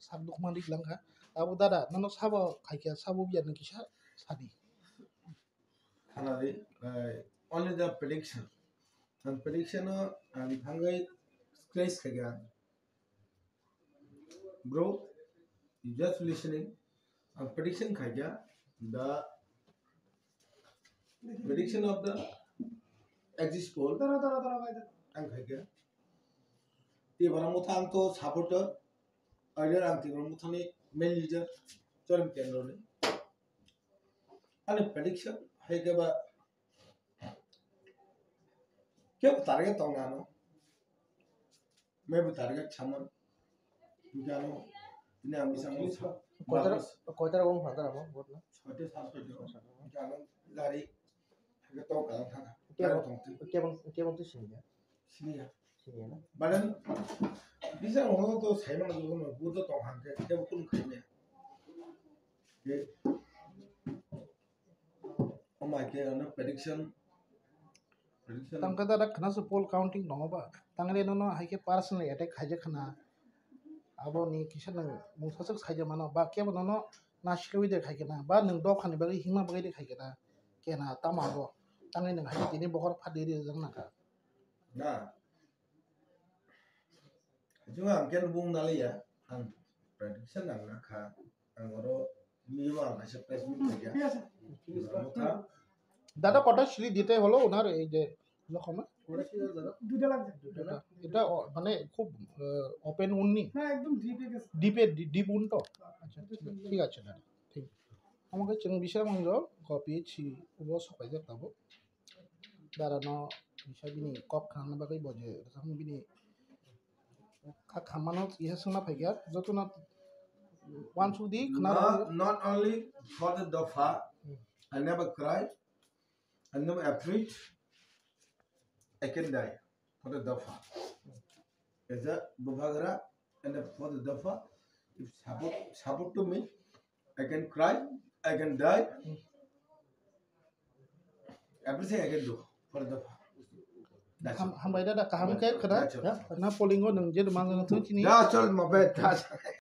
sabduk mandi langka abu dada nano sabo kaikia sabo biar nikisha sadi only the prediction and prediction and hangai scratch kaya bro you just listening and prediction kaya the prediction of the exit poll ang kaya ti barang muthang to supporter earlier ang ti barang muthani main leader choram kendro ni and prediction hai ke ba kya target tong ano मैं बता रहा छमन क्या no इन्हें हम इसे कोई तरह कौन फादर हम बोल ना छोटे साल पे जो क्या नो लारी है तो कहाँ था क्या बंतु सिनिया ना बड़न bisa ngomong tuh saya mana juga mau butuh tongkang ke dia pun kayaknya oh my god no prediction tang kata ada kena poll counting no ba tang le no hai ke personally attack haje khana abo ni kisa nang mungsasak haje mana ba ke no na shilwi de khai na ba nang do khani ba hingma ba de khai na ke na tama bo tang le nang hai tini bokor phade de jang na ka na chúng ta cái vùng nào lấy à anh prediction nào là khá anh có đó mi vào là sẽ placement được ya দাদা কটা সিঁড়ি দিতে হলো ওনার এই যে লক্ষণ দুটো লাগছে এটা মানে খুব ওপেন উন্নি না একদম ডিপে গেছে ডিপ উন তো আচ্ছা ঠিক আছে দাদা ঠিক আমাকে চিং বিশাল মঞ্জ কপিয়েছি উবো সবাই যাবো দাদা ন বিশাল বিনি কপ খান বাকি বজে সাম বিনি খামানো ইহা সোনা ফাইগা যত না ওয়ান সুদি খানা not only for the dafa I never cry I never afraid I can die for the dafa as a bubagara and for the dafa if support to me I can cry I can die everything I can do for the dafa hambai da kaham ke kada na polingo nang je mang nang tu chini that's all my bad